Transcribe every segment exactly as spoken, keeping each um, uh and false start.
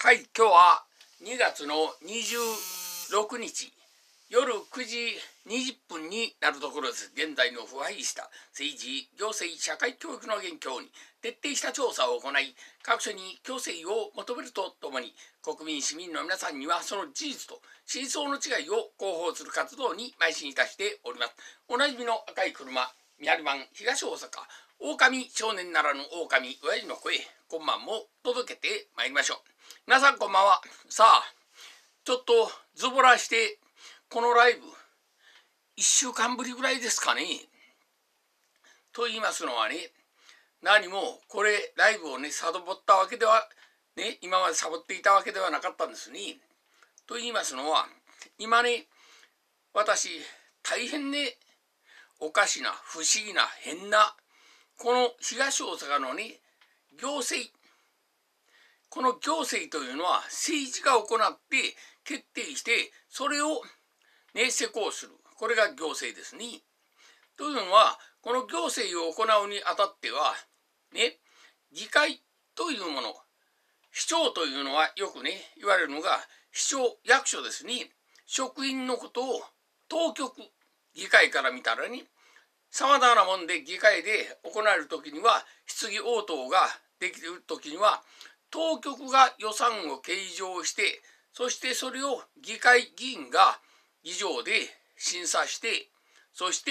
はい、今日はにがつのにじゅうろくにち夜くじにじゅっぷんになるところです。現在の腐敗した政治、行政、社会教育の現況に徹底した調査を行い、各所に強制を求めるとともに、国民市民の皆さんにはその事実と真相の違いを広報する活動に邁進いたしております。おなじみの赤い車、見張り番東大阪、狼少年ならぬ狼親父の声、今晩も届けてまいりましょう。皆さんこんばんは。さあ、ちょっとズボラしてこのライブいっしゅうかんぶりぐらいですかね。と言いますのはね、何もこれライブをねサボったわけではね今までサボっていたわけではなかったんですね。と言いますのは、今ね私大変ねおかしな不思議な変なこの東大阪のね行政、この行政というのは政治が行って決定してそれをね施行する、これが行政ですね。というのはこの行政を行うにあたってはね、議会というもの、市長というのはよくね言われるのが市長役所ですね。職員のことを当局、議会から見たらねさまざまなもんで議会で行われる時には質疑応答ができる時には当局が予算を計上して、そしてそれを議会議員が議場で審査して、そして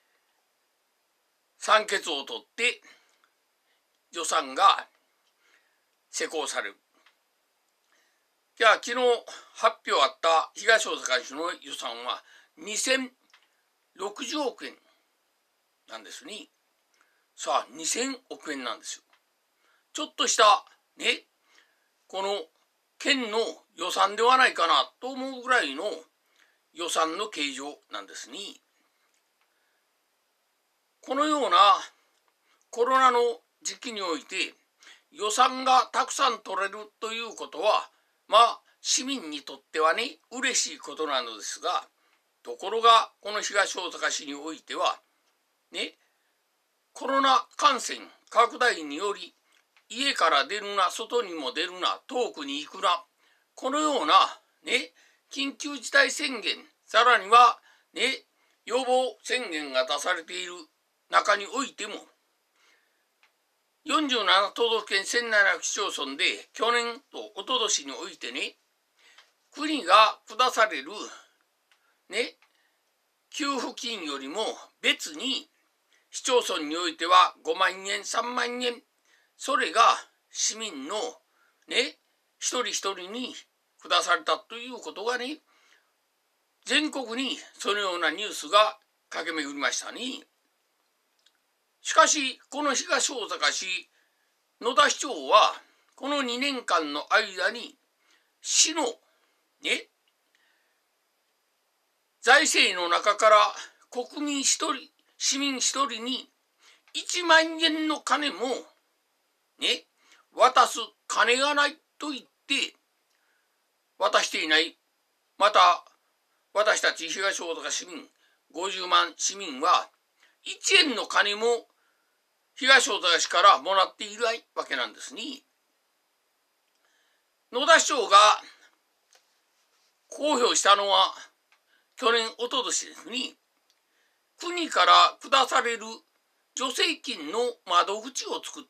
裁決を取って予算が施行される。じゃあ昨日発表あった東大阪市の予算はにせんろくじゅうおくえんなんですね。さあにせんおくえんなんですよ。ちょっとしたねこの県の予算ではないかなと思うぐらいの予算の計上なんですね。このようなコロナの時期において予算がたくさん取れるということはまあ市民にとってはね嬉しいことなのですが、ところがこの東大阪市においてはねコロナ感染拡大により家から出るな、外にも出るな、遠くに行くな、このようなね緊急事態宣言、さらにはね予防宣言が出されている中においてもよんじゅうななとうどふけんせんななひゃくしちょうそんで去年と一昨年においてね国が下されるね給付金よりも別に市町村においてはごまんえんさんまんえん、それが市民のね一人一人に下されたということがね全国にそのようなニュースが駆け巡りましたね。しかしこの東大阪市野田市長はこのにねんかんの間に市のね財政の中から国民一人、市民一人にいちまんえんの金もね渡す金がないと言って渡していない。また私たち東大阪市民ごじゅうまん市民はいちえんの金も東大阪市からもらっているわけなんですね。野田市長が公表したのは去年一昨年ですね。国から下される助成金の窓口を作った。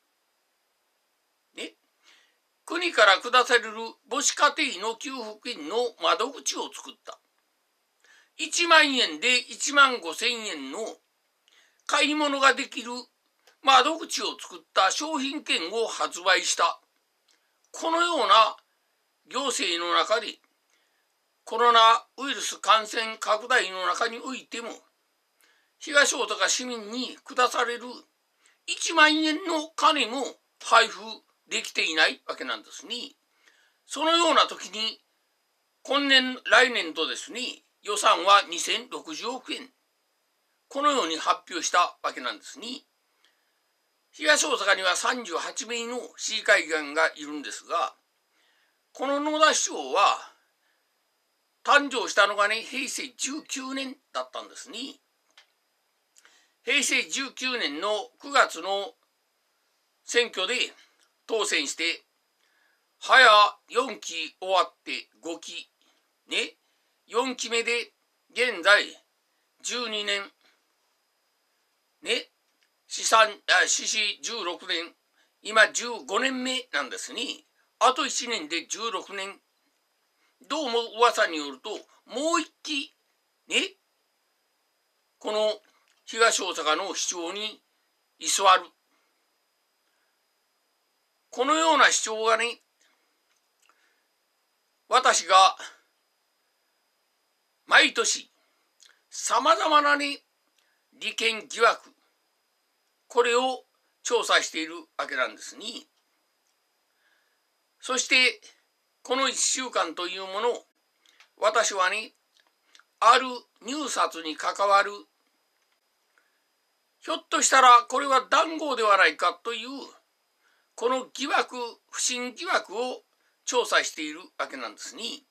ね、国から下される母子家庭の給付金の窓口を作った。いちまんえんでいちまんごせんえんの買い物ができる窓口を作った商品券を発売した。このような行政の中でコロナウイルス感染拡大の中においても東大阪市民に下されるいちまんえんの金も配布できていないわけなんですね。そのような時に今年来年とですね予算はにせんろくじゅうおくえん、このように発表したわけなんですね。東大阪にはさんじゅうはちめいの市議会議員がいるんですが、この野田市長は誕生したのがねへいせいじゅうきゅうねんだったんですね。へいせいじゅうきゅうねんのくがつの選挙で当選してはやよんき終わってごきね、よんきめで現在じゅうにねんね、四三あ四四じゅうろくねん、今じゅうごねんめなんですに、あといちねんでじゅうろくねん。どうも噂によるともう一期ね、この東大阪の市長に居座る、このような主張がね、私が毎年さまざまなね、利権疑惑、これを調査しているわけなんですに、そしてこのいっしゅうかんというものを私はね、ある入札に関わる、ひょっとしたらこれは談合ではないかというこの疑惑、不信疑惑を調査しているわけなんですに、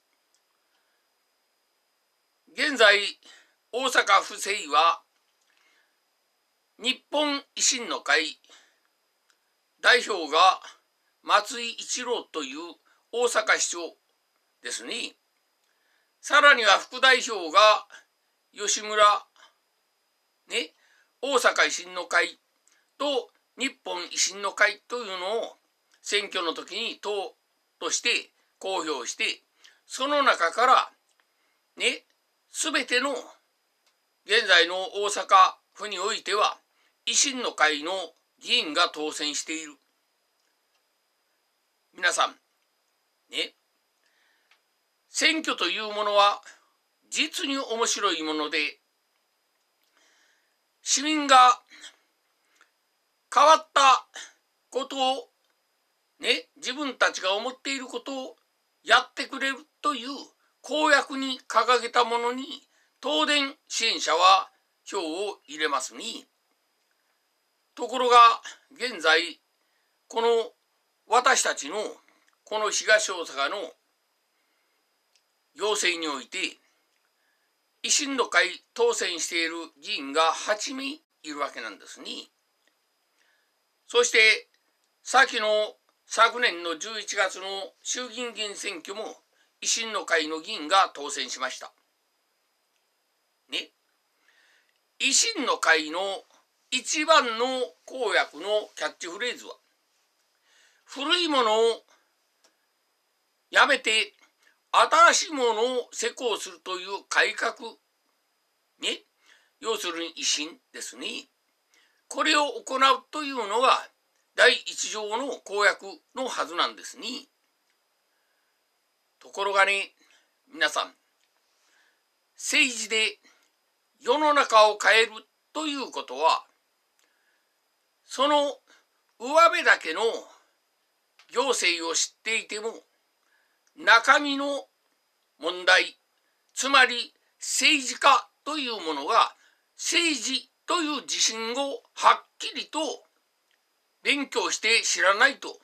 現在大阪府政は日本維新の会代表が松井一郎という大阪市長ですね。さらには副代表が吉村ね、大阪維新の会と日本維新の会というのを選挙の時に党として公表して、その中からね、すべての現在の大阪府においては維新の会の議員が当選している。皆さんね、選挙というものは実に面白いもので、市民が変わったことをね、自分たちが思っていることをやってくれるという公約に掲げたものに東電支援者は票を入れますに、ところが現在この私たちのこの東大阪の行政において維新の会当選している議員がはちめいいるわけなんですに、そして先の昨年のじゅういちがつの衆議院議員選挙も維新の会の議員が当選しましたね。維新の会の一番の公約のキャッチフレーズは、古いものをやめて新しいものを施行するという改革ね、要するに維新ですね。これを行うというのが第一条の公約のはずなんですに、ところがね、皆さん、政治で世の中を変えるということは、その上辺だけの行政を知っていても中身の問題、つまり政治家というものが政治という自信をはっきりと勉強して知らないと、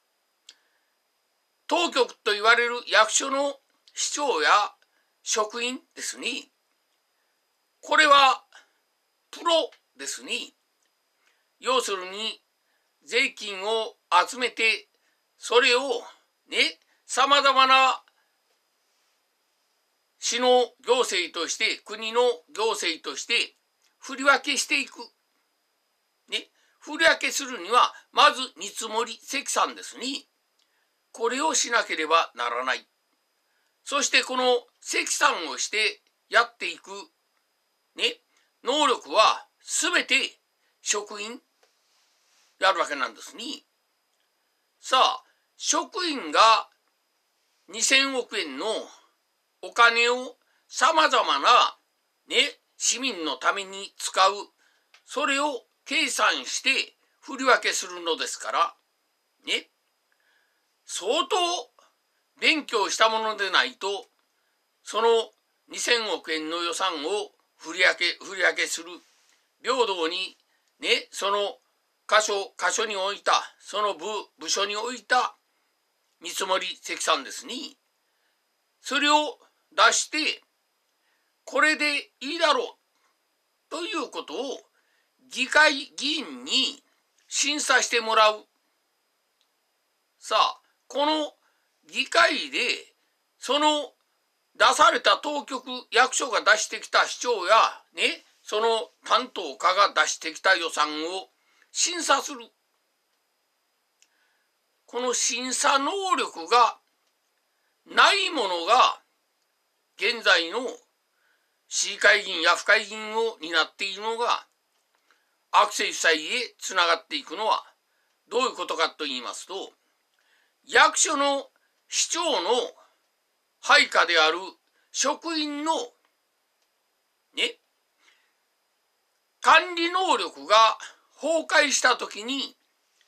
当局と言われる役所の市長や職員ですね、これはプロですね。要するに税金を集めて、それをね、さまざまな市の行政として国の行政として振り分けしていく、ね、振り分けするにはまず見積もり積算ですね、これをしなければならない。そしてこの積算をしてやっていく、ね、能力はすべて職員やるわけなんですに、さあ職員がにせんおくえんのお金をさまざまなね、市民のために使う、それを計算して振り分けするのですからね、相当勉強したものでないと、そのにせんおくえんの予算を振り分け振り分けする、平等にね、その箇所箇所に置いた、その部部署に置いた見積もり積算ですに、それを出してこれでいいだろうということを議会議員に審査してもらう。さあこの議会でその出された当局役所が出してきた市長やね、その担当課が出してきた予算を審査する。この審査能力がないものが現在の市議会議員や府会議員を担っているのが悪性負債へつながっていくのはどういうことかと言いますと、役所の市長の配下である職員のね、管理能力が崩壊したときに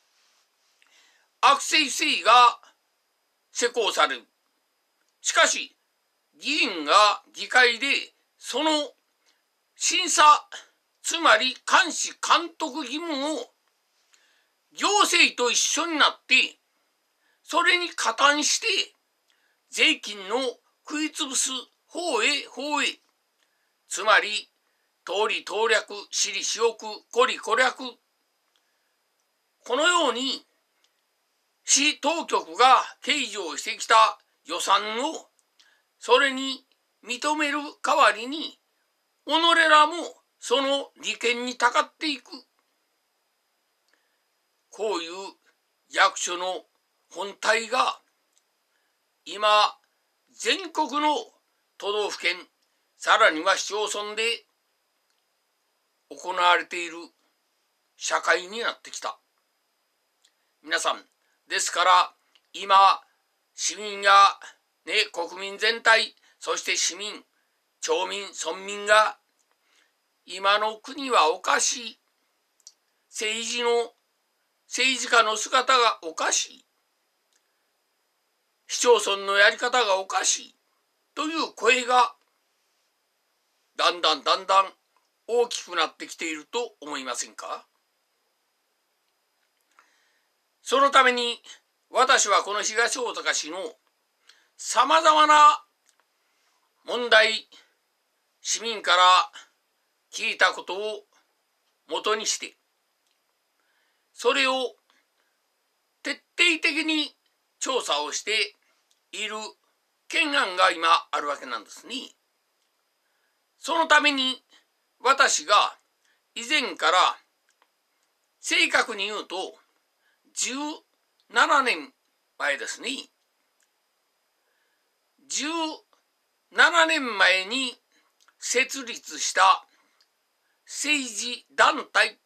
悪性不正が施行される。しかし議員が議会でその審査、つまり監視監督義務を行政と一緒になってそれに加担して税金の食いつぶす方へ方へ、つまり通り党略、私利私欲、孤利孤略、このように市当局が計上してきた予算をそれに認める代わりに己らもその利権にたかっていく、こういう役所の本体が今全国の都道府県、さらには市町村で行われている社会になってきた。皆さん、ですから今市民や、ね、国民全体、そして市民、町民、村民が今の国はおかしい、政治の政治家の姿がおかしい、市町村のやり方がおかしいという声がだんだんだんだん大きくなってきていると思いませんか？そのために私はこの東大阪市のさまざまな問題、市民から聞いたことをもとにしてそれを徹底的に調査をしている懸案が今あるわけなんですね。そのために私が以前から正確に言うとじゅうななねんまえですね。じゅうななねんまえに設立した政治団体、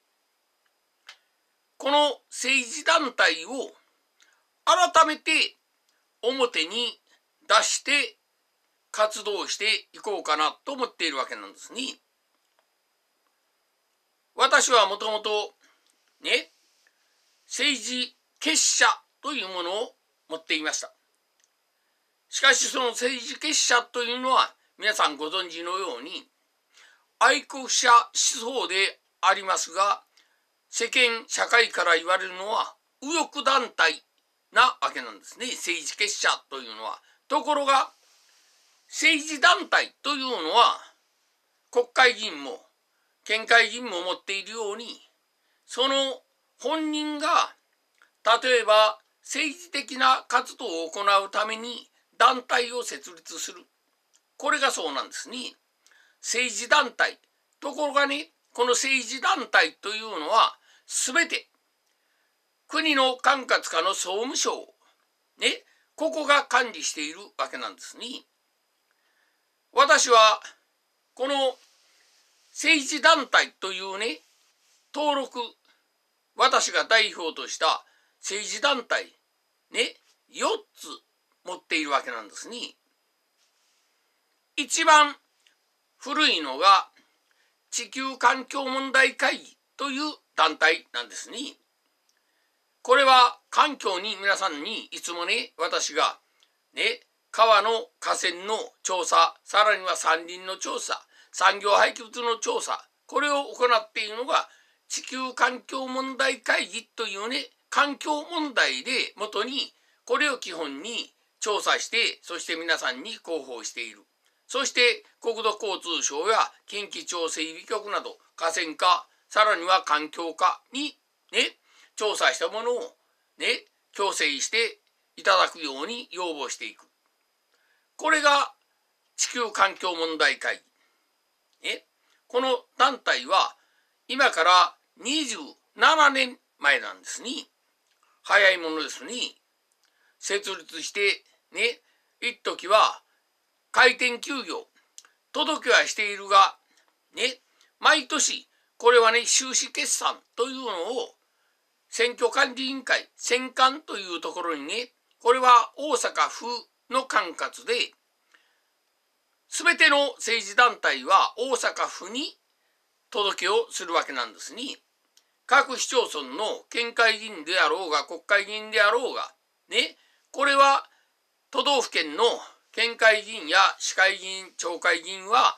この政治団体を改めて表に出して活動していこうかなと思っているわけなんですね。私はもともとね、政治結社というものを持っていました。しかしその政治結社というのは皆さんご存知のように愛国者思想でありますが、世間社会から言われるのは右翼団体なわけなんですね、政治結社というのは。ところが政治団体というのは国会議員も県会議員も持っているように、その本人が例えば政治的な活動を行うために団体を設立する、これがそうなんですね、政治団体。ところがね、この政治団体というのは全て国の管轄下の総務省ね、ここが管理しているわけなんですね。私はこの政治団体というね、登録、私が代表とした政治団体ね、よっつ持っているわけなんですね。一番古いのが地球環境問題会議という団体なんですね。これは環境に皆さんにいつもね、私がね、川の河川の調査、さらには山林の調査、産業廃棄物の調査、これを行っているのが地球環境問題会議というね、環境問題でもとにこれを基本に調査して、そして皆さんに広報している。そして国土交通省や近畿庁整備局など河川課、さらには環境課にね、調査したものをね、強制していただくように要望していく。これが地球環境問題会議。えこの団体は今からにじゅうななねんまえなんですね。早いものですね。設立してね、一時は開店休業、届けはしているが、ね、毎年これはね、収支決算というのを選挙管理委員会、選管というところにね、これは大阪府の管轄で、すべての政治団体は大阪府に届けをするわけなんですね。各市町村の県会議員であろうが国会議員であろうが、ね、これは都道府県の県会議員や市会議員、町会議員は、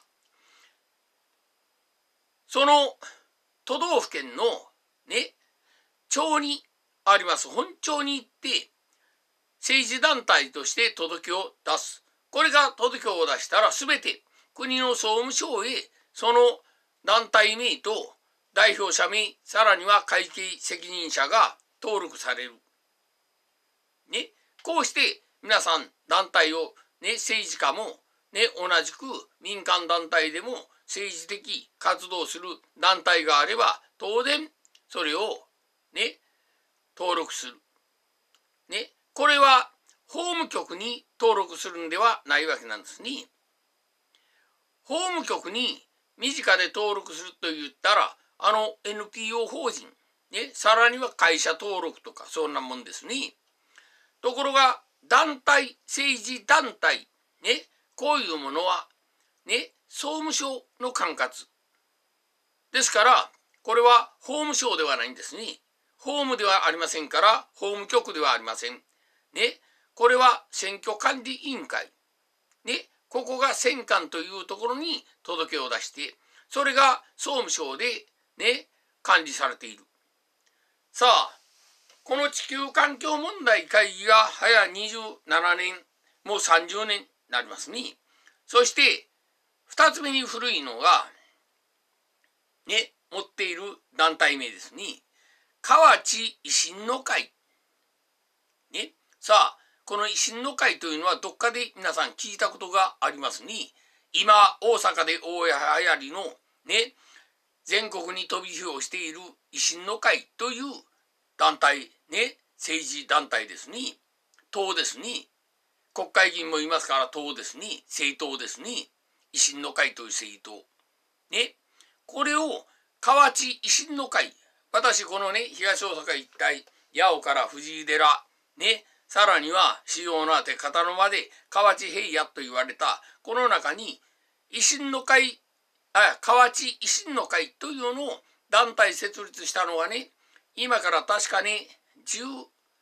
その都道府県のね、町にあります本庁に行って政治団体として届けを出す。これが届けを出したら全て国の総務省へその団体名と代表者名、さらには会計責任者が登録される。ね、こうして皆さん団体を、ね、政治家も、ね、同じく民間団体でも政治的活動する団体があれば当然それをね登録する。ね、これは法務局に登録するんではないわけなんですね。法務局に身近で登録すると言ったらあの エヌピーオー 法人、ね、さらには会社登録とかそんなもんですね。ところが団体、政治団体、ね、こういうものは、ね、総務省の管轄。ですから、これは法務省ではないんですね。法務ではありませんから、法務局ではありません。ね、これは選挙管理委員会。ね、ここが選管というところに届けを出して、それが総務省で、ね、管理されている。さあ、この地球環境問題会議が早にじゅうななねん、もうさんじゅうねんになりますね。そしてふたつめに古いのがね、持っている団体名ですね。河内維新の会。ね、さあこの維新の会というのはどっかで皆さん聞いたことがありますね。今大阪で大流行りのね、全国に飛び火をしている維新の会という団体ね、政治団体ですね。党ですね。国会議員もいますから党ですね。政党ですね。維新の会という政党。ね。これを河内維新の会。私このね、東大阪一帯、八尾から藤井寺、ね、さらには主要な手片野まで河内平野と言われた、この中に維新の会、あ、河内維新の会というのを団体設立したのはね、今から確かね、じゅう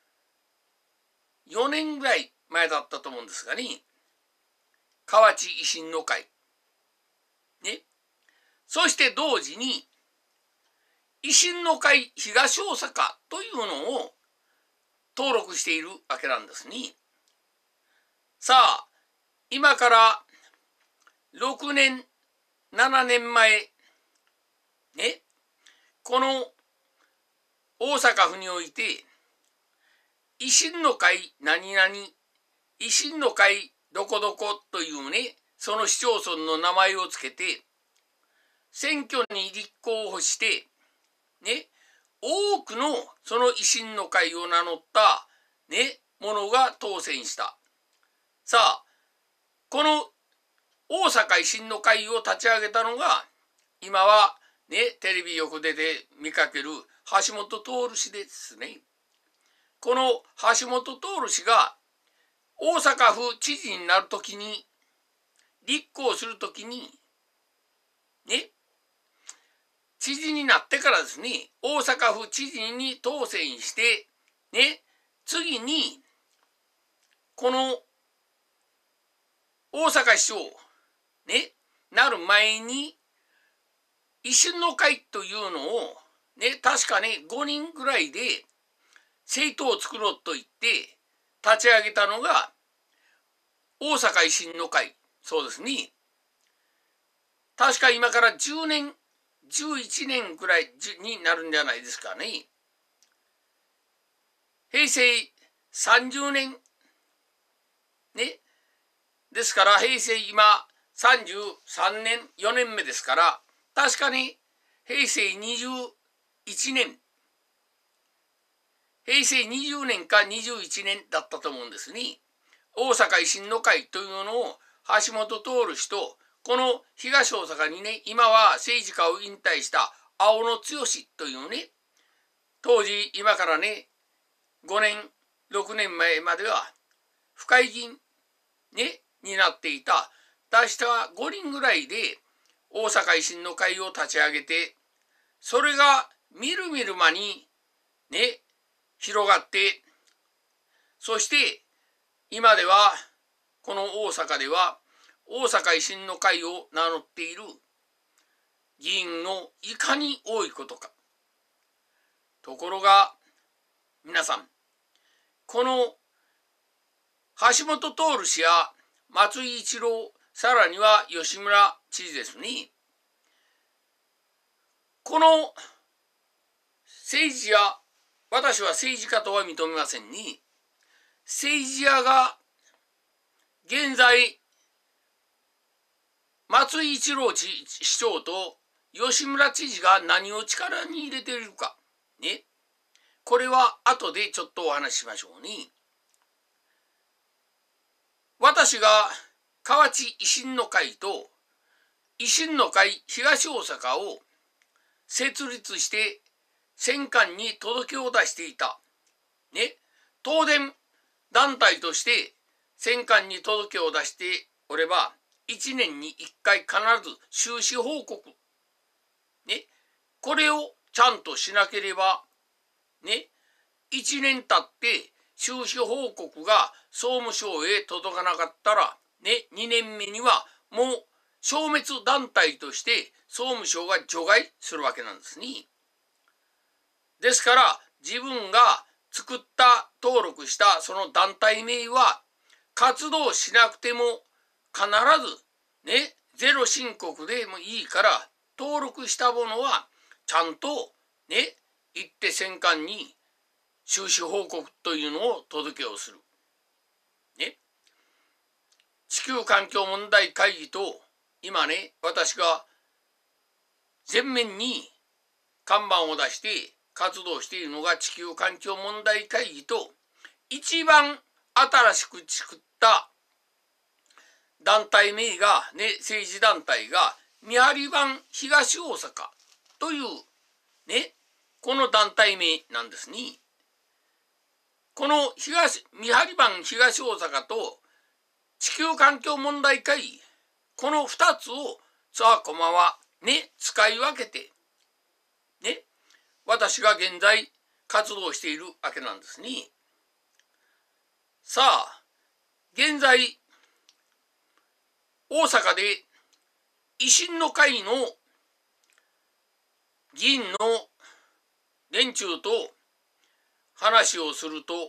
よねんぐらい前だったと思うんですがね、河内維新の会。ね。そして同時に、維新の会東大阪というのを登録しているわけなんですね。さあ、今からろくねん、ななねんまえ、ね、この大阪府において、維新の会何々、維新の会どこどこというね、その市町村の名前をつけて、選挙に立候補して、ね、多くのその維新の会を名乗った、ね、ものが当選した。さあ、この大阪維新の会を立ち上げたのが、今はね、テレビよく出て見かける橋本徹氏ですね。この橋本徹氏が大阪府知事になるときに、立候補するときに、ね、知事になってからですね、大阪府知事に当選して、ね、次に、この大阪市長、ね、なる前に、維新の会というのを、ね、確かね、ごにんぐらいで政党を作ろうと言って立ち上げたのが、大阪維新の会。そうですね。確か今からじゅうねん、じゅういちねんくらいになるんじゃないですかね。平成さんじゅうねんね。ですから平成今さんじゅうさんねんよねんめですから、確かに平成にじゅういちねん平成にじゅうねんかにじゅういちねんだったと思うんですに、大阪維新の会というのを橋本徹氏と、この東大阪にね、今は政治家を引退した青野剛というね、当時今からねごねんろくねんまえまでは府会議員ねになっていた、出したごにんぐらいで大阪維新の会を立ち上げて、それがみるみる間にね広がって、そして今ではこの大阪では大阪維新の会を名乗っている議員のいかに多いことか。ところが皆さん、この橋本徹氏や松井一郎、さらには吉村知事ですに、この政治家、私は政治家とは認めませんに、政治家が現在松井一郎市長と吉村知事が何を力に入れているかね、これは後でちょっとお話ししましょうに、私が河内維新の会と維新の会東大阪を設立して選管に届けを出していたね、東電団体として選管に届けを出しておればいちねんにいっかい必ず収支報告ね、これをちゃんとしなければね、いちねん経って収支報告が総務省へ届かなかったらね、にねんめにはもう消滅団体として総務省が除外するわけなんですに。ですから自分が作った登録したその団体名は活動しなくても必ずねゼロ申告でもいいから登録したものはちゃんとね行って選管に収支報告というのを届けをする。ね。地球環境問題会議と今ね私が前面に看板を出して活動しているのが地球環境問題会議と、一番新しく作った団体名がね政治団体が見張り番東大阪というねこの団体名なんですに、この東見張り番東大阪と地球環境問題会議、このふたつをさあこまはね使い分けてね私が現在活動しているわけなんですに、さあ現在大阪で維新の会の議員の連中と話をすると、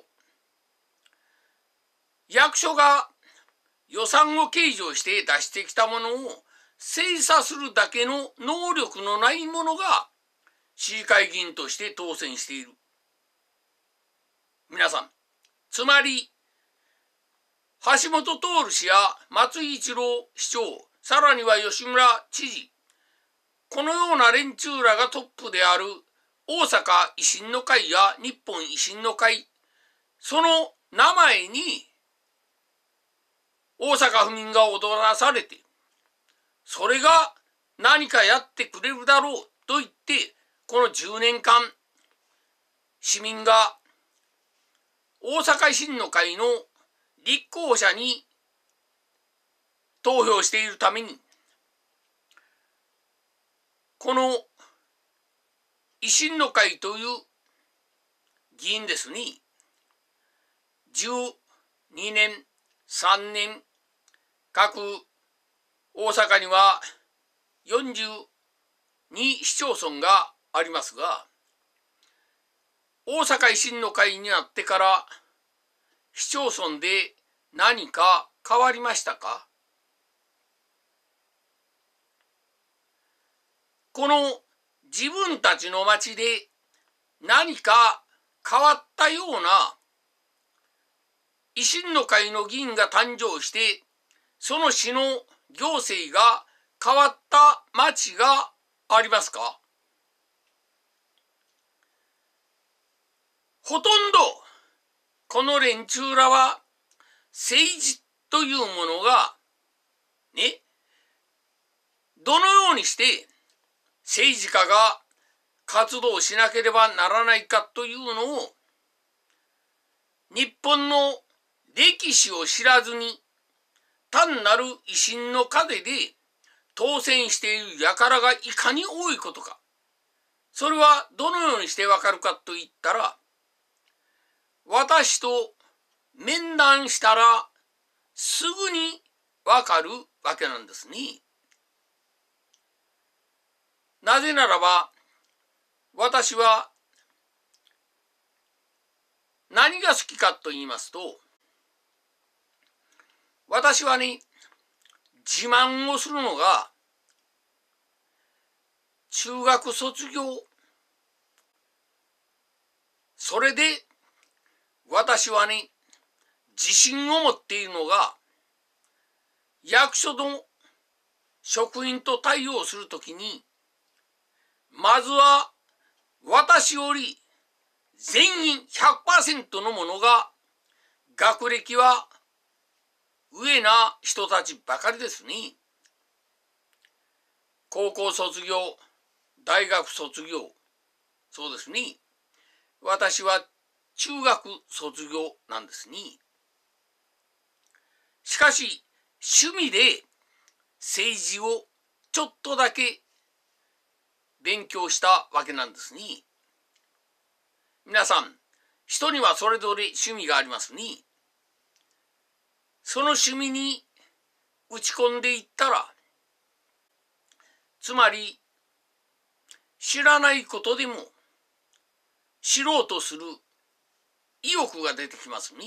役所が予算を計上して出してきたものを精査するだけの能力のない者が市議会議員として当選している。皆さん、つまり橋本徹氏や松井一郎市長、さらには吉村知事、このような連中らがトップである大阪維新の会や日本維新の会、その名前に大阪府民が踊らされて、それが何かやってくれるだろうと言って、このじゅうねんかん市民が大阪維新の会の立候補者に投票しているために、この維新の会という議員ですに、じゅうにねん、さんねん、各大阪にはよんじゅうに市町村がありますが、大阪維新の会になってから市町村で何か変わりましたか？この自分たちの町で何か変わったような維新の会の議員が誕生して、その市の行政が変わった町がありますか？ほとんどこの連中らは政治というものがね、どのようにして政治家が活動しなければならないかというのを日本の歴史を知らずに単なる維新の風で当選している輩がいかに多いことか、それはどのようにしてわかるかといったら、私と面談したらすぐにわかるわけなんですね。なぜならば、私は何が好きかと言いますと、私はね、自慢をするのが中学卒業、それで私はね、自信を持っているのが、役所の職員と対応するときに、まずは私より全員 ひゃくパーセント のものが学歴は上な人たちばかりですね。高校卒業、大学卒業、そうですね。私は中学卒業なんですね。しかし趣味で政治をちょっとだけ勉強したわけなんですね。皆さん、人にはそれぞれ趣味がありますね。その趣味に打ち込んでいったら、つまり知らないことでも知ろうとする意欲が出てきますね。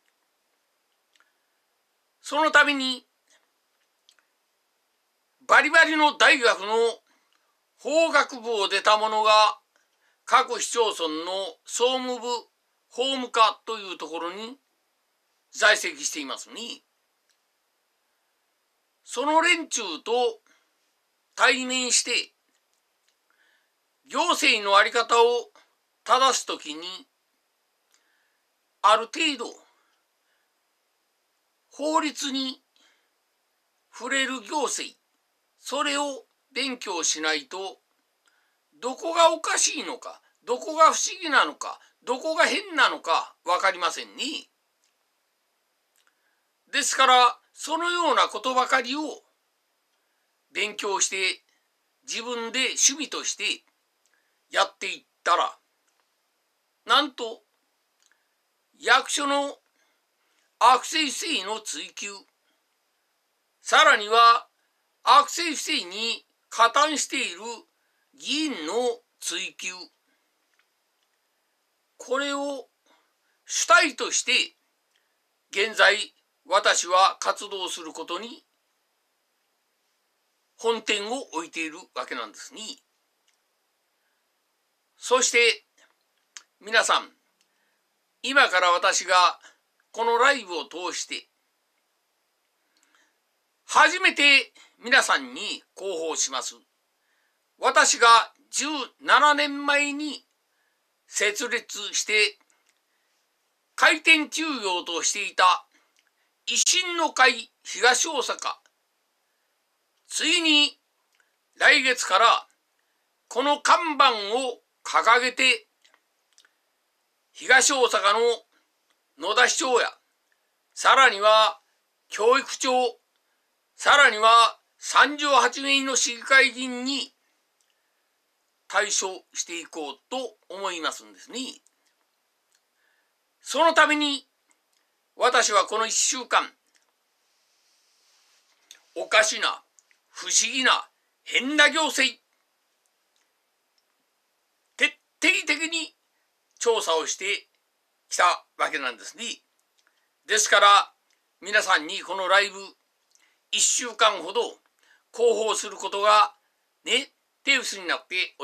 そのためにバリバリの大学の法学部を出た者が各市町村の総務部法務課というところに在籍していますね。その連中と対面して行政の在り方を正すときに、ある程度法律に触れる行政、それを勉強しないと、どこがおかしいのか、どこが不思議なのか、どこが変なのか分かりませんね。ですからそのようなことばかりを勉強して自分で趣味としてやっていったら、なんと役所の悪性不正の追及、さらには悪性不正に加担している議員の追及、これを主体として現在私は活動することに本点を置いているわけなんですね。そして皆さん、今から私がこのライブを通して初めて皆さんに広報します。私がじゅうななねんまえに設立して開店休業としていた維新の会東大阪、ついに来月からこの看板を掲げて東大阪の野田市長や、さらには教育長、さらにはさんじゅうはちめいの市議会議員に対処していこうと思いますんですね。そのために私はこのいっしゅうかん、おかしな、不思議な、変な行政、徹底的に調査をしてきたわけなんですね。ですから皆さんにこのライブいっしゅうかんほど広報することがね、手薄になって